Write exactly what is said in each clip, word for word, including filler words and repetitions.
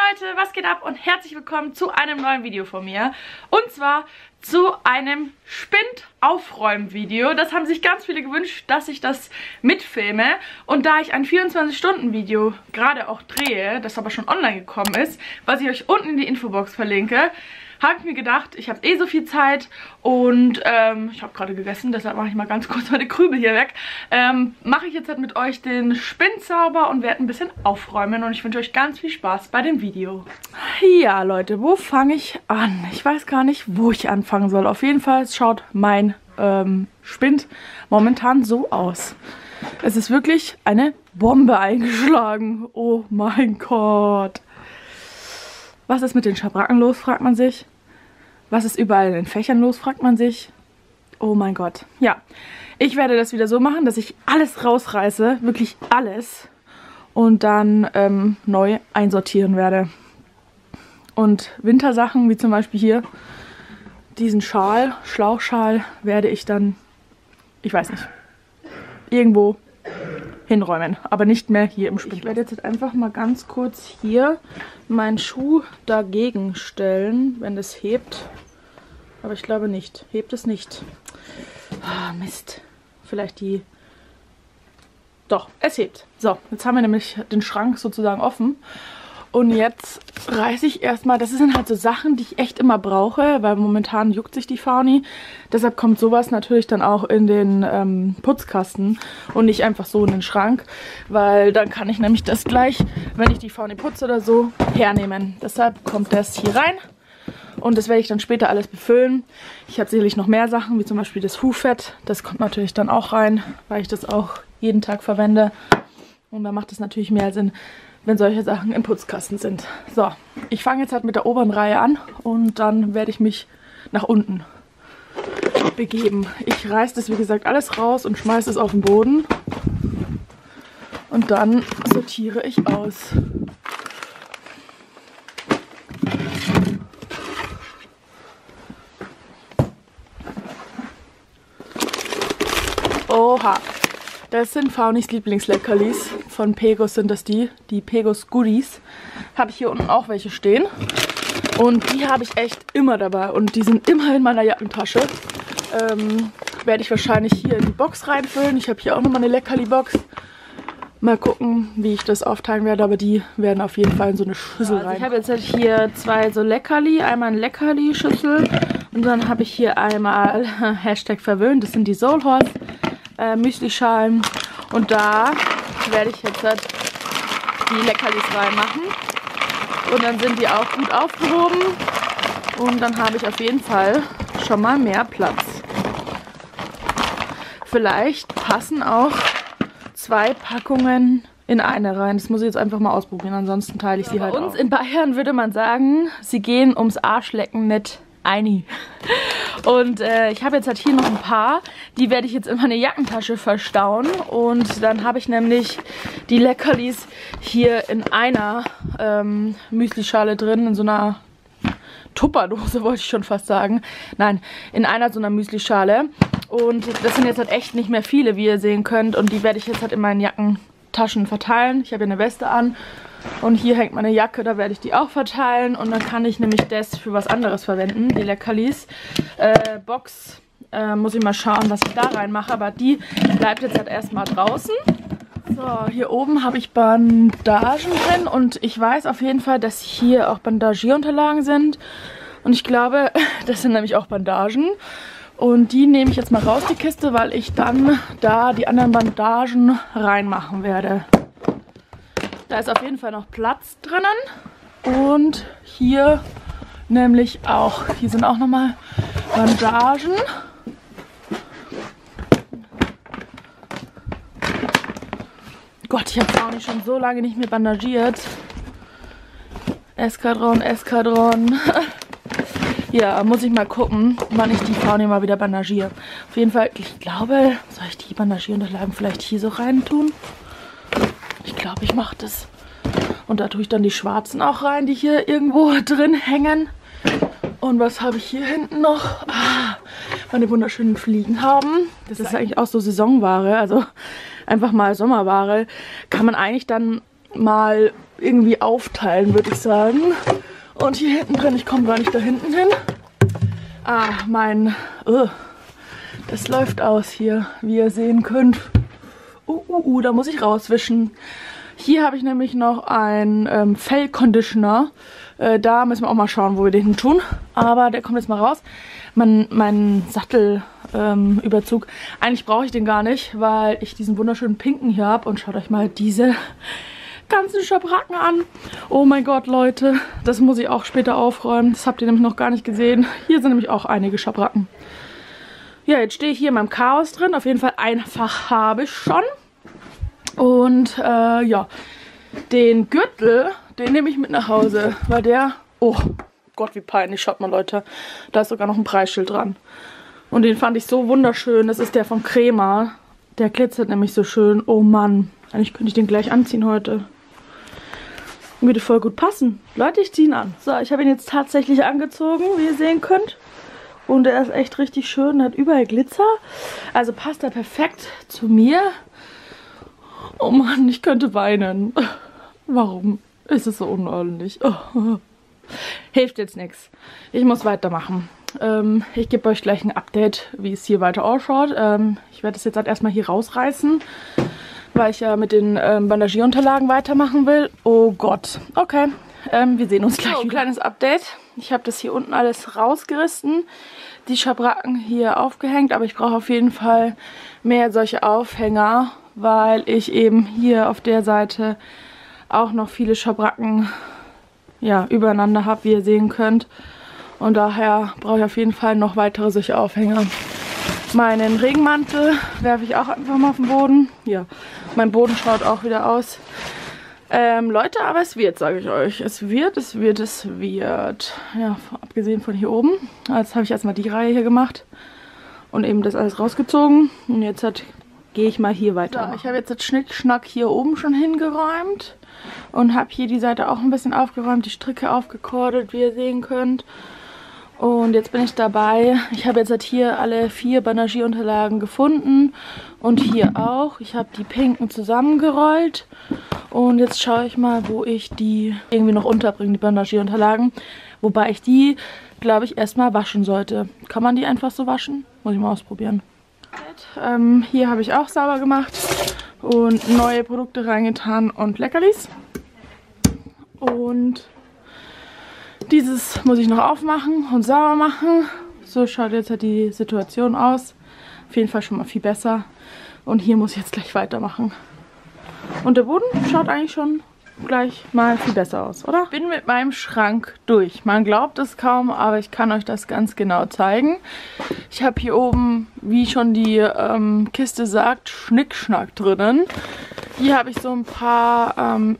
Leute, was geht ab und herzlich willkommen zu einem neuen Video von mir. Und zwar zu einem Spind-Aufräumen-Video. Das haben sich ganz viele gewünscht, dass ich das mitfilme. Und da ich ein vierundzwanzig Stunden Video gerade auch drehe, das aber schon online gekommen ist, was ich euch unten in die Infobox verlinke, habe ich mir gedacht, ich habe eh so viel Zeit und ähm, ich habe gerade gegessen, deshalb mache ich mal ganz kurz meine Krümel hier weg. Ähm, mache ich jetzt halt mit euch den Spind sauber und werde ein bisschen aufräumen und ich wünsche euch ganz viel Spaß bei dem Video. Ja Leute, wo fange ich an? Ich weiß gar nicht, wo ich anfangen soll. Auf jeden Fall schaut mein ähm, Spind momentan so aus. Es ist wirklich eine Bombe eingeschlagen. Oh mein Gott. Was ist mit den Schabracken los, fragt man sich. Was ist überall in den Fächern los, fragt man sich. Oh mein Gott. Ja, ich werde das wieder so machen, dass ich alles rausreiße, wirklich alles. Und dann ähm, neu einsortieren werde. Und Wintersachen, wie zum Beispiel hier, diesen Schal, Schlauchschal, werde ich dann, ich weiß nicht, irgendwo hinräumen, aber nicht mehr hier im Spind. Ich werde jetzt einfach mal ganz kurz hier meinen Schuh dagegen stellen, wenn es hebt. Aber ich glaube nicht. Hebt es nicht. Ah, Mist. Vielleicht die... Doch, es hebt. So, jetzt haben wir nämlich den Schrank sozusagen offen. Und jetzt reiße ich erstmal, das sind halt so Sachen, die ich echt immer brauche, weil momentan juckt sich die Fauni. Deshalb kommt sowas natürlich dann auch in den ähm, Putzkasten und nicht einfach so in den Schrank, weil dann kann ich nämlich das gleich, wenn ich die Fauni putze oder so, hernehmen. Deshalb kommt das hier rein und das werde ich dann später alles befüllen. Ich habe sicherlich noch mehr Sachen, wie zum Beispiel das Hufett. Das kommt natürlich dann auch rein, weil ich das auch jeden Tag verwende. Und da macht es natürlich mehr Sinn, wenn solche Sachen im Putzkasten sind. So, ich fange jetzt halt mit der oberen Reihe an und dann werde ich mich nach unten begeben. Ich reiße das, wie gesagt, alles raus und schmeiße es auf den Boden. Und dann sortiere ich aus. Oha. Das sind Faunis Lieblingsleckerlis. Von Pegos sind das die. Die Pegos Goodies. Habe ich hier unten auch welche stehen. Und die habe ich echt immer dabei. Und die sind immer in meiner Jackentasche. Ähm, werde ich wahrscheinlich hier in die Box reinfüllen. Ich habe hier auch nochmal eine Leckerli-Box. Mal gucken, wie ich das aufteilen werde. Aber die werden auf jeden Fall in so eine Schüssel also rein. Ich habe jetzt halt hier zwei so Leckerli. Einmal eine Leckerli-Schüssel. Und dann habe ich hier einmal Hashtag verwöhnt. Das sind die Soulhorse. Äh, Müsli-Schalen und da werde ich jetzt halt die Leckerlis reinmachen und dann sind die auch gut aufgehoben und dann habe ich auf jeden Fall schon mal mehr Platz. Vielleicht passen auch zwei Packungen in eine rein. Das muss ich jetzt einfach mal ausprobieren, ansonsten teile ich sie halt auch. Bei uns in Bayern würde man sagen, sie gehen ums Arschlecken nicht Eini. Und äh, ich habe jetzt halt hier noch ein paar. Die werde ich jetzt in meine Jackentasche verstauen. Und dann habe ich nämlich die Leckerlis hier in einer ähm, Müslischale drin. In so einer Tupperdose wollte ich schon fast sagen. Nein, in einer so einer Müslischale. Und das sind jetzt halt echt nicht mehr viele, wie ihr sehen könnt. Und die werde ich jetzt halt in meinen Jackentaschen verteilen. Ich habe ja eine Weste an. Und hier hängt meine Jacke, da werde ich die auch verteilen. Und dann kann ich nämlich das für was anderes verwenden, die Leckerlis. Äh, Box, äh, muss ich mal schauen, was ich da reinmache. Aber die bleibt jetzt halt erstmal draußen. So, hier oben habe ich Bandagen drin. Und ich weiß auf jeden Fall, dass hier auch Bandagierunterlagen sind. Und ich glaube, das sind nämlich auch Bandagen. Und die nehme ich jetzt mal raus, die Kiste, weil ich dann da die anderen Bandagen reinmachen werde. Da ist auf jeden Fall noch Platz drinnen und hier nämlich auch. Hier sind auch nochmal Bandagen. Gott, ich habe Fauni schon so lange nicht mehr bandagiert. Eskadron, Eskadron. Ja, muss ich mal gucken, wann ich die Fauni mal wieder bandagiere. Auf jeden Fall, ich glaube, soll ich die Bandagierunterlagen vielleicht hier so rein tun? Ich glaube, ich mache das. Und da tue ich dann die schwarzen auch rein, die hier irgendwo drin hängen. Und was habe ich hier hinten noch? Ah, meine wunderschönen Fliegenhauben. Das ist eigentlich auch so Saisonware, also einfach mal Sommerware. Kann man eigentlich dann mal irgendwie aufteilen, würde ich sagen. Und hier hinten drin, ich komme gar nicht da hinten hin. Ah, mein... Uh, das läuft aus hier, wie ihr sehen könnt. Uh, uh, uh, da muss ich rauswischen. Hier habe ich nämlich noch einen ähm, Fellconditioner. Äh, da müssen wir auch mal schauen, wo wir den hin tun. Aber der kommt jetzt mal raus. Mein, mein Sattelüberzug. Ähm, Eigentlich brauche ich den gar nicht, weil ich diesen wunderschönen pinken hier habe. Und schaut euch mal diese ganzen Schabracken an. Oh mein Gott, Leute. Das muss ich auch später aufräumen. Das habt ihr nämlich noch gar nicht gesehen. Hier sind nämlich auch einige Schabracken. Ja, jetzt stehe ich hier in meinem Chaos drin. Auf jeden Fall ein Fach habe ich schon. Und äh, ja, den Gürtel, den nehme ich mit nach Hause. Weil der, oh Gott, wie peinlich. Schaut mal, Leute, da ist sogar noch ein Preisschild dran. Und den fand ich so wunderschön. Das ist der von Crema. Der glitzert nämlich so schön. Oh Mann, eigentlich könnte ich den gleich anziehen heute. Würde voll gut passen. Leute, ich ziehe ihn an. So, ich habe ihn jetzt tatsächlich angezogen, wie ihr sehen könnt. Und er ist echt richtig schön, hat überall Glitzer. Also passt er perfekt zu mir. Oh Mann, ich könnte weinen. Warum ist es so unordentlich? Oh. Hilft jetzt nichts. Ich muss weitermachen. Ähm, ich gebe euch gleich ein Update, wie es hier weiter ausschaut. Ähm, ich werde es jetzt halt erstmal hier rausreißen, weil ich ja mit den ähm, Bandagierunterlagen weitermachen will. Oh Gott. Okay, ähm, wir sehen uns gleich. So, ein kleines Update. Ich habe das hier unten alles rausgerissen, die Schabracken hier aufgehängt, aber ich brauche auf jeden Fall mehr solche Aufhänger, weil ich eben hier auf der Seite auch noch viele Schabracken ja, übereinander habe, wie ihr sehen könnt. Und daher brauche ich auf jeden Fall noch weitere solche Aufhänger. Meinen Regenmantel werfe ich auch einfach mal auf den Boden. Ja, mein Boden schaut auch wieder aus. Ähm, Leute, aber es wird, sage ich euch. Es wird, es wird, es wird. Ja, abgesehen von hier oben. Jetzt habe ich erstmal die Reihe hier gemacht. Und eben das alles rausgezogen. Und jetzt halt, gehe ich mal hier weiter. So, ich habe jetzt das Schnickschnack hier oben schon hingeräumt. Und habe hier die Seite auch ein bisschen aufgeräumt. Die Stricke aufgekordet, wie ihr sehen könnt. Und jetzt bin ich dabei. Ich habe jetzt halt hier alle vier Bandagierunterlagen gefunden. Und hier auch. Ich habe die pinken zusammengerollt. Und jetzt schaue ich mal, wo ich die irgendwie noch unterbringe, die Bandagierunterlagen. Wobei ich die, glaube ich, erstmal waschen sollte. Kann man die einfach so waschen? Muss ich mal ausprobieren. Ähm, hier habe ich auch sauber gemacht. Und neue Produkte reingetan und Leckerlis. Und dieses muss ich noch aufmachen und sauber machen. So schaut jetzt halt die Situation aus. Auf jeden Fall schon mal viel besser. Und hier muss ich jetzt gleich weitermachen. Und der Boden schaut eigentlich schon gleich mal viel besser aus, oder? Ich bin mit meinem Schrank durch. Man glaubt es kaum, aber ich kann euch das ganz genau zeigen. Ich habe hier oben, wie schon die ähm, Kiste sagt, Schnickschnack drinnen. Hier habe ich so ein paar ähm,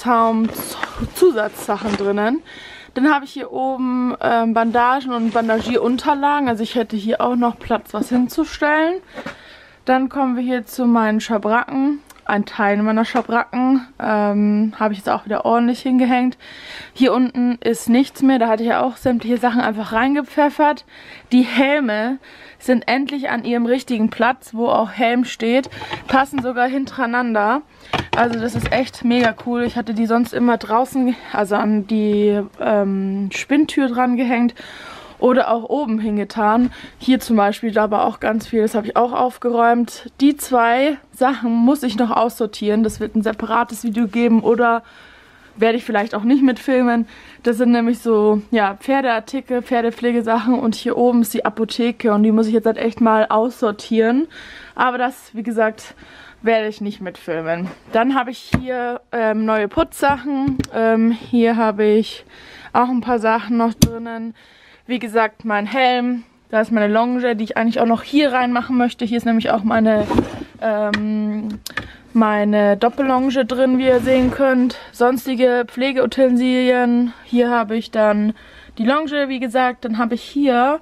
Equizaum-Zusatzsachen drinnen. Dann habe ich hier oben ähm, Bandagen und Bandagierunterlagen. Also ich hätte hier auch noch Platz, was hinzustellen. Dann kommen wir hier zu meinen Schabracken. Ein Teil meiner Schabracken ähm, habe ich jetzt auch wieder ordentlich hingehängt. Hier unten ist nichts mehr. Da hatte ich ja auch sämtliche Sachen einfach reingepfeffert. Die Helme sind endlich an ihrem richtigen Platz, wo auch Helm steht. Passen sogar hintereinander. Also das ist echt mega cool. Ich hatte die sonst immer draußen, also an die ähm, Spinntür dran gehängt. Oder auch oben hingetan. Hier zum Beispiel, da war auch ganz viel, das habe ich auch aufgeräumt. Die zwei Sachen muss ich noch aussortieren. Das wird ein separates Video geben oder werde ich vielleicht auch nicht mitfilmen. Das sind nämlich so, ja, Pferdeartikel, Pferdepflegesachen und hier oben ist die Apotheke und die muss ich jetzt halt echt mal aussortieren. Aber das, wie gesagt, werde ich nicht mitfilmen. Dann habe ich hier ähm, neue Putzsachen. Ähm, hier habe ich auch ein paar Sachen noch drinnen. Wie gesagt, mein Helm, da ist meine Longe, die ich eigentlich auch noch hier reinmachen möchte. Hier ist nämlich auch meine, ähm, meine Doppellonge drin, wie ihr sehen könnt. Sonstige Pflegeutensilien. Hier habe ich dann die Longe, wie gesagt. Dann habe ich hier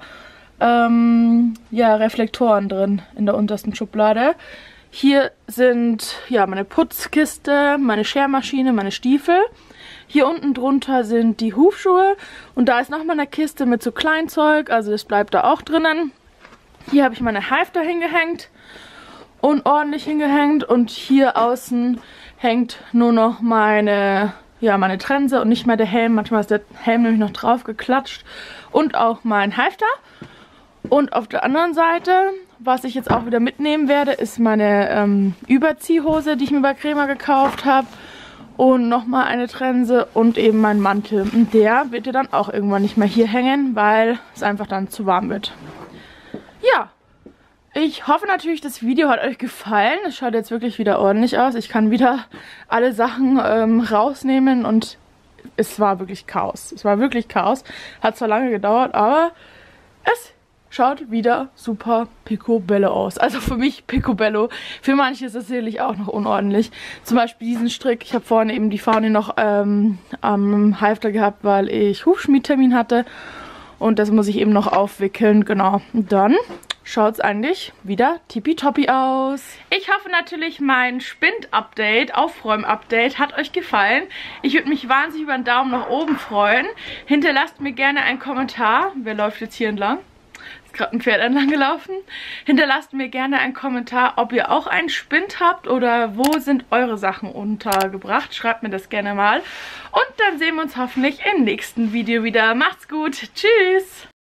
ähm, ja, Reflektoren drin in der untersten Schublade. Hier sind ja meine Putzkiste, meine Schermaschine, meine Stiefel. Hier unten drunter sind die Hufschuhe und da ist nochmal eine Kiste mit so Kleinzeug, also das bleibt da auch drinnen. Hier habe ich meine Halfter hingehängt und ordentlich hingehängt und hier außen hängt nur noch meine, ja, meine Trense und nicht mehr der Helm. Manchmal ist der Helm nämlich noch drauf geklatscht. Und auch mein Halfter. Und auf der anderen Seite, was ich jetzt auch wieder mitnehmen werde, ist meine ähm, Überziehhose, die ich mir bei Crema gekauft habe. Und nochmal eine Trense und eben mein Mantel. Und der wird ja dann auch irgendwann nicht mehr hier hängen, weil es einfach dann zu warm wird. Ja, ich hoffe natürlich, das Video hat euch gefallen. Es schaut jetzt wirklich wieder ordentlich aus. Ich kann wieder alle Sachen ähm, rausnehmen und es war wirklich Chaos. Es war wirklich Chaos. Hat zwar lange gedauert, aber es schaut wieder super picobello aus. Also für mich picobello. Für manche ist es sicherlich auch noch unordentlich. Zum Beispiel diesen Strick. Ich habe vorne eben die Fahne noch ähm, am Halfter gehabt, weil ich Hufschmiedtermin hatte. Und das muss ich eben noch aufwickeln. Genau. Und dann schaut es eigentlich wieder tippitoppi aus. Ich hoffe natürlich, mein Spind-Update, Aufräum-Update hat euch gefallen. Ich würde mich wahnsinnig über einen Daumen nach oben freuen. Hinterlasst mir gerne einen Kommentar. Wer läuft jetzt hier entlang? Ist gerade ein Pferd entlang gelaufen. Hinterlasst mir gerne einen Kommentar, ob ihr auch einen Spind habt oder wo sind eure Sachen untergebracht. Schreibt mir das gerne mal. Und dann sehen wir uns hoffentlich im nächsten Video wieder. Macht's gut. Tschüss.